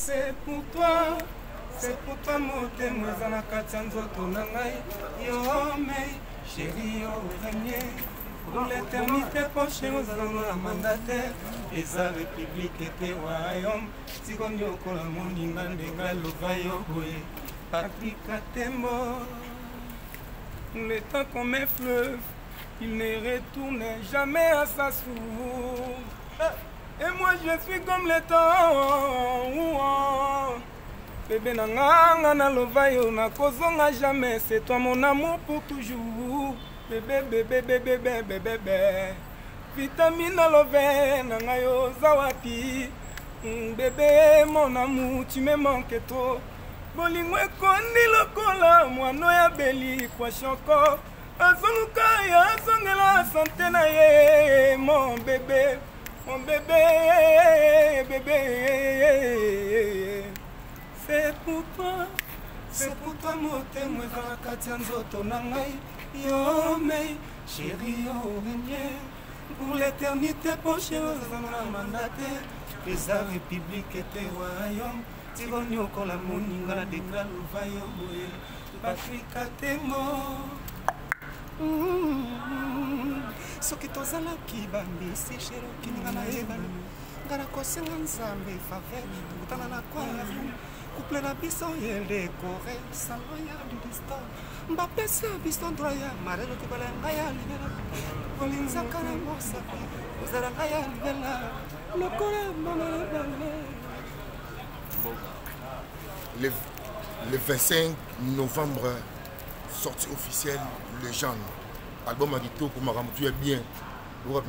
c'est pour toi motema eza na kati ya nzoto na ngai yo mei chéri yo renie pour l'éternité prochaine ozalanga na mandataire eza république ete royaume tikomi okola moninga ndenga loba yo boye Patrick Katembo. Le temps comme un fleuve, il ne retourne jamais à sa source. Et moi je suis comme le temps. Bébé nanga na lovayo na kozonga jamais. C'est toi mon amour pour toujours. Bébé bébé bébé bébé bébé. Vitamine na love nanga yo zawati. Bébé mon amour tu me manques trop. Bolingo ekondi lokola mwana ya beli kwa shoko azunguka ya azongela sante na ye mon bébé bébé c'est pour toi motema eza na kati ya nzoto na ngai yo mei chéri yo renie pour l'éternité prochaine ozazanga na mandataire eza république ete royaume Tironi okola moninga na denga luvayo boye Patrick Katembo. Soki tozalaki bambisi shero kininga na ebala ngana kosenga nzambe faveur kutana na kwa couple na biso yelde kore salon ya du distant mbapesa biso droya marelo tibala ngaya libela olinzaka na mosa ozala ngaya libela lokola mama bale. Le 25 novembre, sortie officielle, Le Jeune. Album Agito pour Maram, tu es bien.